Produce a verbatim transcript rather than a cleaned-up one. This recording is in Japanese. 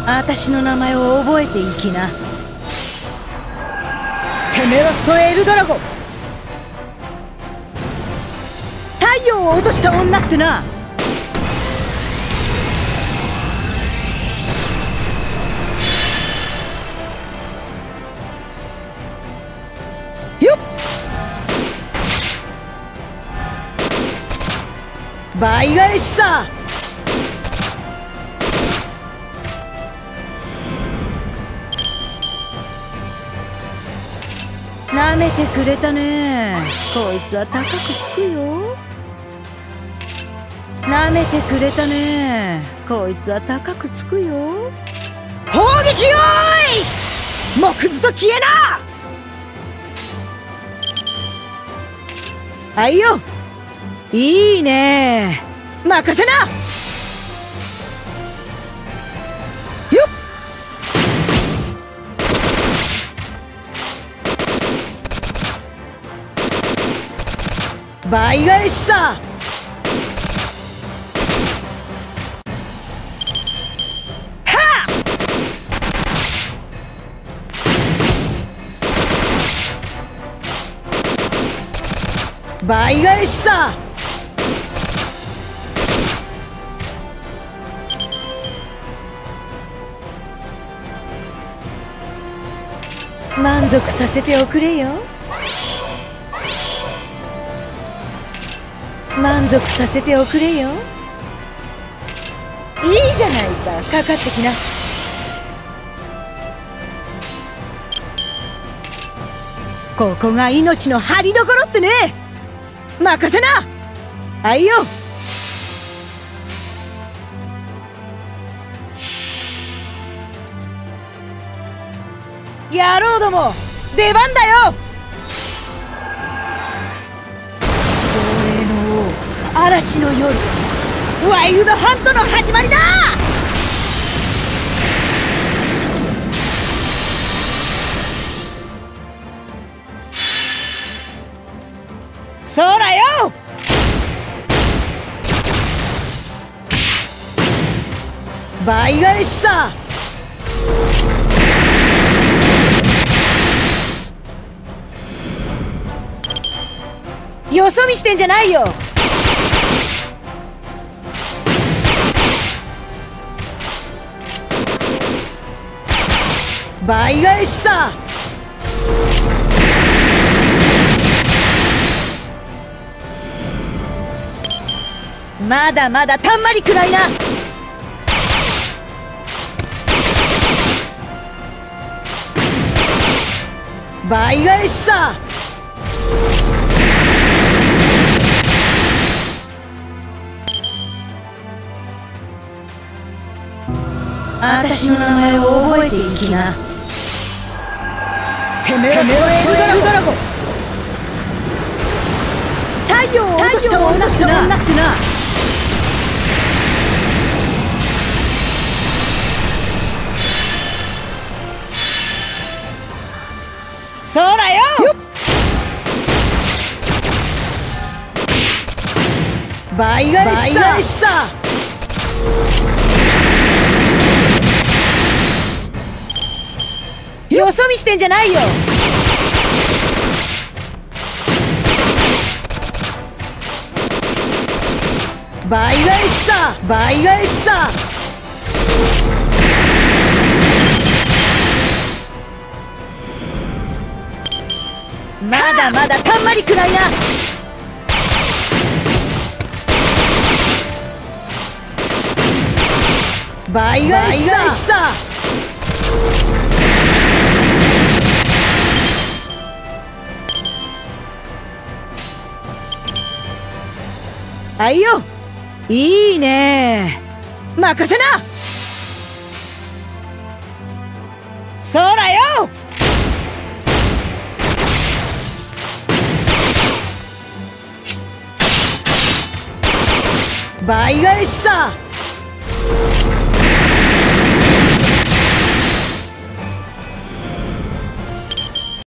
私の名前を覚えていきな。てめえはソエルドラゴン、太陽を落とした女ってな。よっ、倍返しさ。なめてくれたね。こいつは高くつくよ。なめてくれたね。こいつは高くつくよ。砲撃よーい、木図と消えな。はいよ、いいね、任せな。よっ、倍返しさ。はっ、倍返しさ。満足させておくれよ。満足させておくれよ。いいじゃないか、かかってきな。ここが命の張りどころってね。任せな。はいよ。野郎ども、出番だよ。嵐の夜、ワイルドハントの始まりだ。そらよ、倍返しさ。よそ見してんじゃないよ。倍返しさ。まだまだたんまりくらいな。倍返しさ。私の名前を覚えていきな。てめえはエルドラゴン、太陽を落とした女ってな。そらよ、倍返しさ。よそ見してんじゃないよ。倍返しさ。倍返しさ。まだまだたんまりくらいな。倍返しさ。はいよ、いいね、任せな。そらよ、倍返しさ。